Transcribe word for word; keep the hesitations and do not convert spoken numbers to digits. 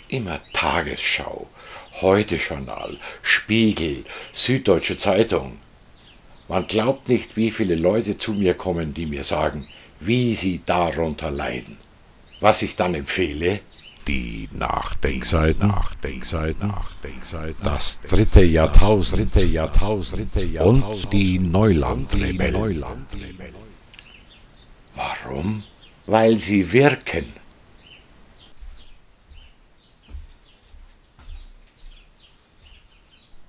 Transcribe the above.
Immer Tagesschau, Heute-Journal, Spiegel, Süddeutsche Zeitung. Man glaubt nicht, wie viele Leute zu mir kommen, die mir sagen, wie sie darunter leiden. Was ich dann empfehle? Die Nachdenkseiten, Nachdenkseiten, Nachdenkseiten, das dritte Jahrtausend, dritte Jahrtausend, dritte Jahrtausend und die Neulandrebellen. Warum? Weil sie wirken.